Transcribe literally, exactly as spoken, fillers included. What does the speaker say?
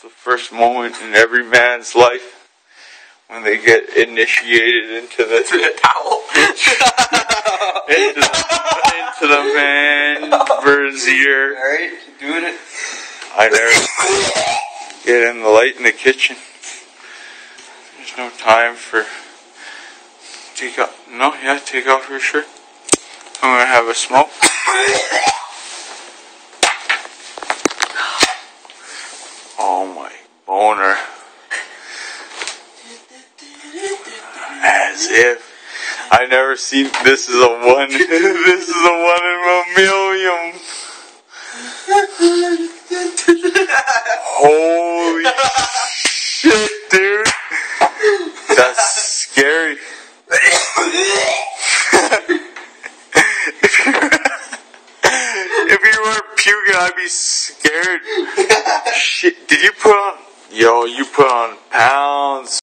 the first moment in every man's life when they get initiated into the, into the towel. into, into the man brazier. Alright, doing it. I never get in the light in the kitchen. There's no time for take off. No, yeah, take off your shirt. I'm gonna have a smoke. Oh my boner. As if I never seen this is a one this is a one in a million. Holy shit, dude. That's scary. If you weren't puking, I'd be scared. Shit, did you put on... Yo, you put on pounds.